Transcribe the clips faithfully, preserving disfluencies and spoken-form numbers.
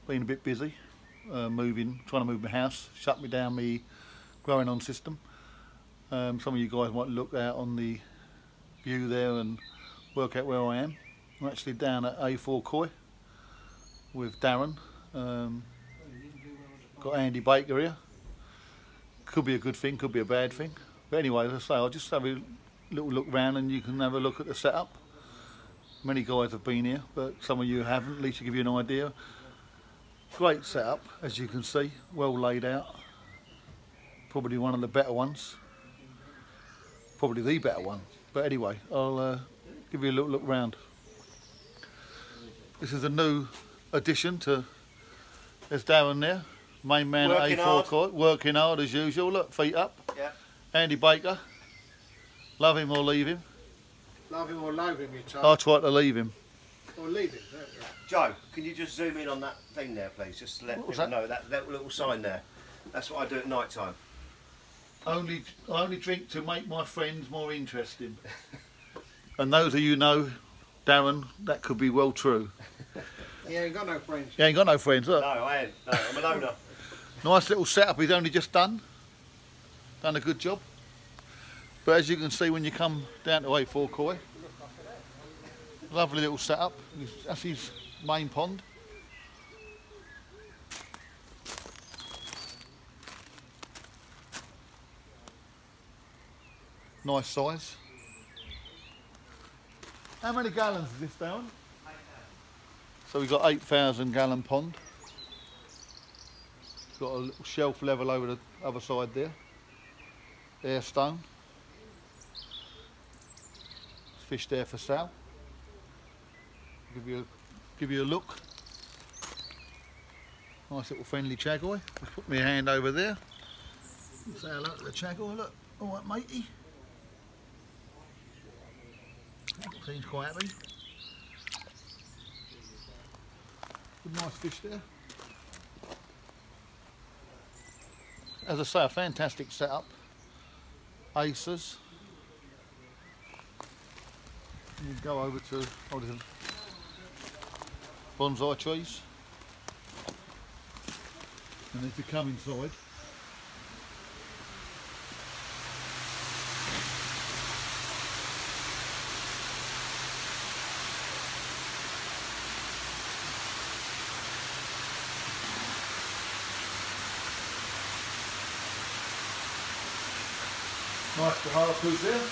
been a bit busy, uh, moving, trying to move my house, shut me down my growing on system. Um, some of you guys might look out on the view there and work out where I am. I'm actually down at A four Koi with Darren. Um, got Andy Baker here. Could be a good thing, could be a bad thing. But anyway, as I say, I'll just have a little look round and you can have a look at the setup. Many guys have been here, but some of you haven't, at least to give you an idea. Great setup, as you can see, well laid out. Probably one of the better ones. Probably the better one. But anyway, I'll uh, give you a little look round. This is a new addition to, there's Darren there, main man working at A four hard. Koi, working hard as usual. Look, feet up. Yeah. Andy Baker, love him or leave him. Love him or loathe him, you tell. I'll try to leave him. Or leave him, there we go. Joe, can you just zoom in on that thing there, please? Just to let What was people that? know that, that little sign there. That's what I do at night time. Only, I only drink to make my friends more interesting. And those of you know, Darren, that could be well true. He ain't got no friends. He ain't got no friends, look. No, I ain't. No, I'm a loner. Nice little setup he's only just done. Done a good job. But as you can see when you come down to A four Koi, lovely little setup. That's his main pond. Nice size. How many gallons is this, Darren? So we've got eight thousand gallon pond. Got a little shelf level over the other side there. Air stone. Fish there for sale. Give you a, give you a look. Nice little friendly chagoy. Just put my hand over there. Say hello to the chagoy. Look, all right, matey. Seems quite happy. Good, nice fish there. As I say, a fantastic setup. Acers. You go over to oh, there's bonsai trees, and if you come inside, nice Taharapus there.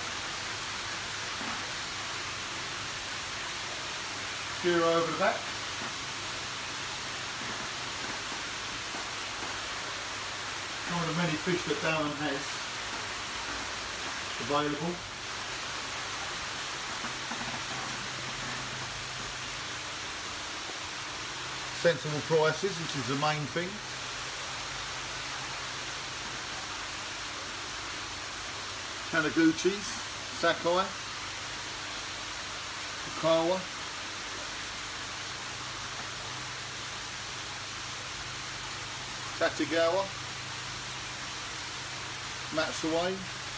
Zero over the back. One of the many fish that Darren has available. Sensible prices, which is the main thing. Taniguchis, Sakai, Okawa. Tatigawa, Matsuway,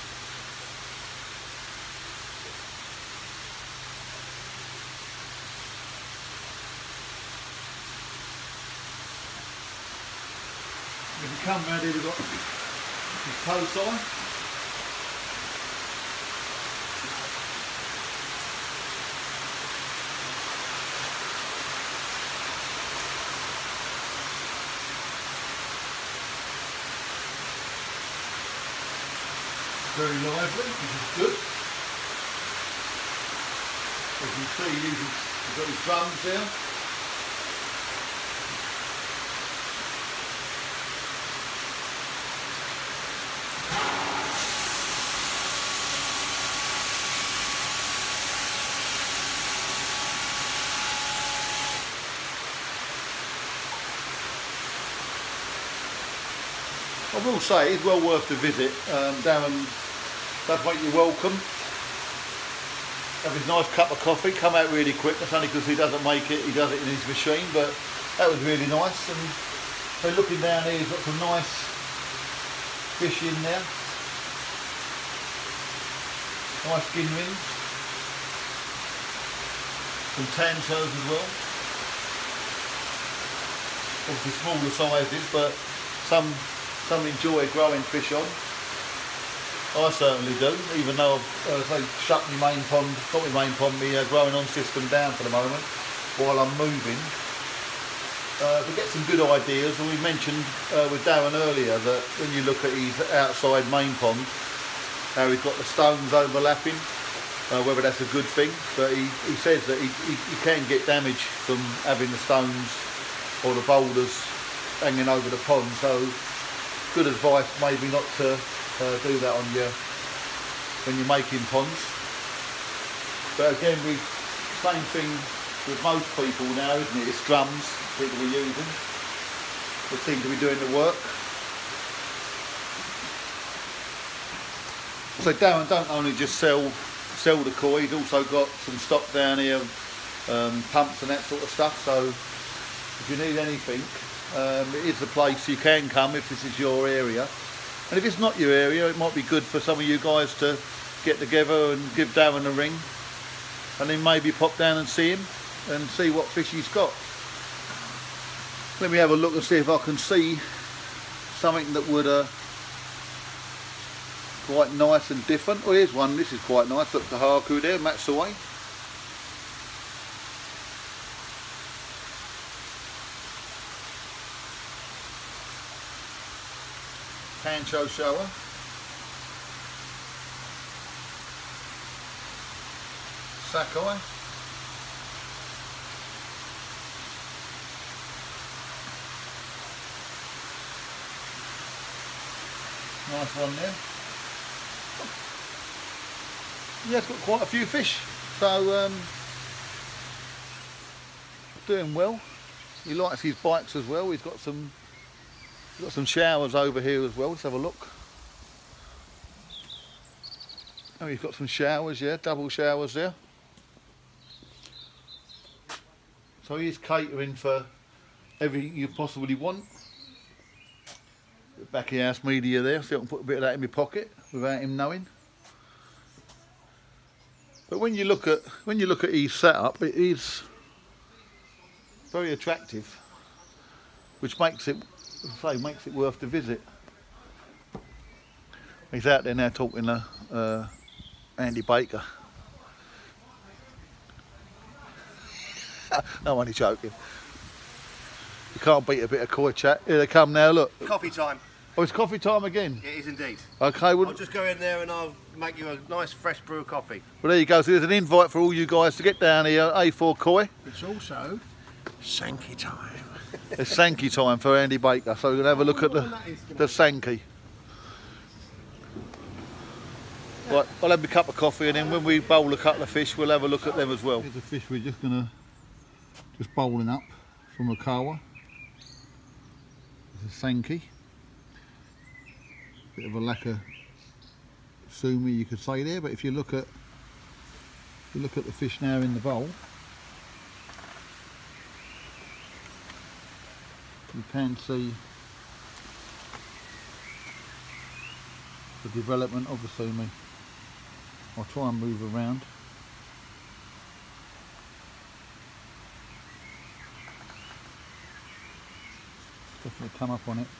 if you come round here we've got Tosai, very lively, which is good. As you see, he's got his drums there. I will say it's well worth the visit. Um, Darren does make you welcome. Have his nice cup of coffee, come out really quick. That's only because he doesn't make it, he does it in his machine, but that was really nice. And so looking down here, he's got some nice fish in there. Nice skin rings. Some tantos as well. obviously smaller sizes, but some some enjoy growing fish on. I certainly do, even though I've uh, say, shut my main pond, got my main pond, my uh, growing on system down for the moment while I'm moving. Uh, we get some good ideas, and we mentioned uh, with Darren earlier that when you look at his outside main pond, how he's got the stones overlapping, uh, whether that's a good thing, but he, he says that he, he, he can get damage from having the stones or the boulders hanging over the pond, so good advice maybe not to Uh, do that on your when you're making ponds. But again, we same thing with most people now, isn't it? It's drums people are using that seem to be doing the work. So Darren don't only just sell sell the koi, he's also got some stock down here, um, pumps and that sort of stuff. So if you need anything, um, it is the place you can come if this is your area. And if it's not your area, it might be good for some of you guys to get together and give Darren a ring, and then maybe pop down and see him and see what fish he's got. Let me have a look and see if I can see something that would uh, quite nice and different. Oh, here's one. This is quite nice. Look, the Haku there, Matsui. Pancho shower. Sakai. Nice one there. Yeah, it's got quite a few fish, so um, doing well. He likes his bites as well. He's got some he's got some showers over here as well. Let's have a look. Oh, he's got some showers, yeah, double showers there. So he's catering for everything you possibly want. Back of house media there, so I can put a bit of that in my pocket without him knowing. But when you look at when you look at his setup, it is very attractive, which makes it, say, makes it worth the visit. He's out there now talking to uh, Andy Baker. No, I'm only joking. You can't beat a bit of koi chat. Here they come now, look. Coffee time. Oh, it's coffee time again? It is indeed. Okay, well, I'll just go in there and I'll make you a nice fresh brew of coffee. Well, there you go. So there's an invite for all you guys to get down here, A four Koi. It's also Sankey time. It's Sankey time for Andy Baker, so we're going to have a look at the, the Sankey. Right, I'll have a cup of coffee, and then when we bowl a couple of fish, we'll have a look at them as well. Here's the fish we're just going to, just bowling up from Okawa. It's a Sankey. Bit of a lack of sumi, you could say there, but if you look at if you look at the fish now in the bowl, you can see the development of the sumi. I'll try and move around. Definitely come up on it.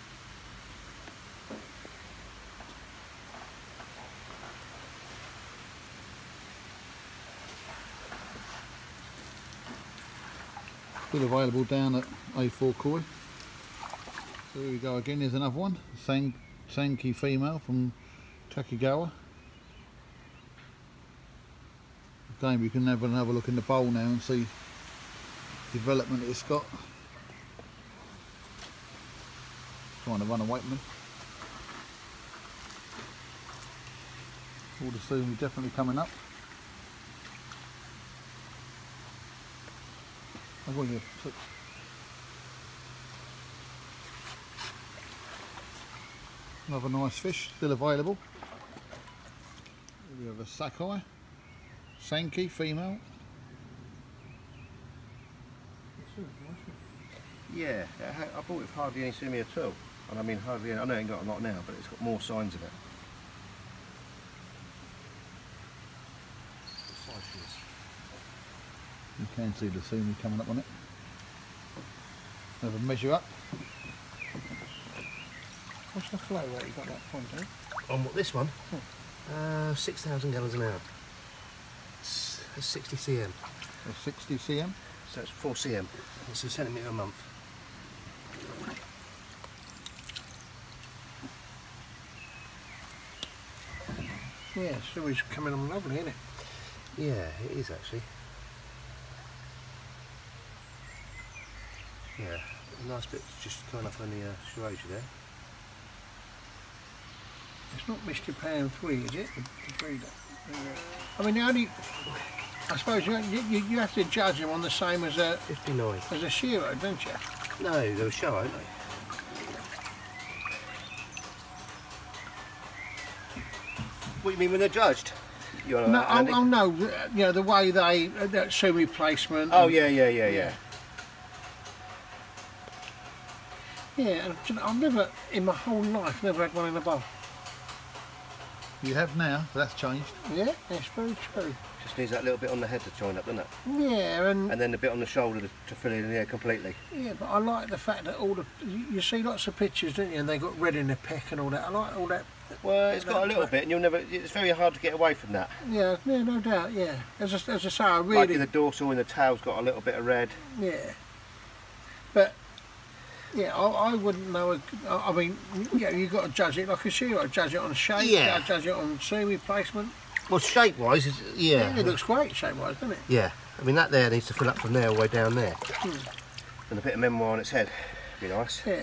Still available down at A four Koi. So here we go again, here's another one. San Sankey female from Takigawa. Again, we can have another look in the bowl now and see development it's got. Trying to run away from them. All the sumi definitely coming up. I've got you. Another nice fish, still available. We have a Sakai, Sankey female. Yeah, I bought it with hardly any sumi at all. And I mean hardly any, I know it ain't got a lot now, but it's got more signs of it. You can see the sumi coming up on it. Have a measure up. What's the flow rate you got that point, eh? On what, this one? Hmm. Uh, six thousand gallons an hour. It's, it's sixty cm. Or sixty cm. So it's four cm. It's a centimetre a month. Yeah, so it's coming on lovely, isn't it? Yeah, it is actually. Yeah, a nice bit just coming up on the uh, Shiraja there. It's not Mister Pound three, is it? The, the breeder. I mean, the only, I suppose you, you you have to judge them on the same as a fifty-nine. as a Shiro, don't you? No, they were show, aren't they? What do you mean when they're judged? You're No, uh, oh, oh no, you know the way they uh, that semi placement. Oh yeah, yeah, yeah, yeah. Yeah, and you know, I've never in my whole life never had one in a bowl. You have now, so that's changed. Yeah, that's very true. Just needs that little bit on the head to join up, doesn't it? Yeah, and And then the bit on the shoulder to, to fill in the air completely. yeah, but I like the fact that all the you, you see lots of pictures, don't you? And they got red in their peck and all that. I like all that. Well, it's got a little bit, and you'll never. It's very hard to get away from that. Yeah, yeah, no doubt. Yeah, as I, as I say, I really Like in the dorsal, and the tail's got a little bit of red. yeah, but yeah, I, I wouldn't know. A, I I mean, yeah, you got to judge it like a shoe. I judge it on shape. Yeah. I judge it on semi placement. Well, shape-wise, it's, yeah. Yeah, it looks great shape-wise, doesn't it? Yeah, I mean that there needs to fill up from there all the way down there. Hmm. And a bit of memoir on its head. Be nice. Yeah.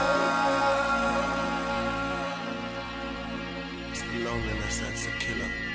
It's the loneliness that's a killer.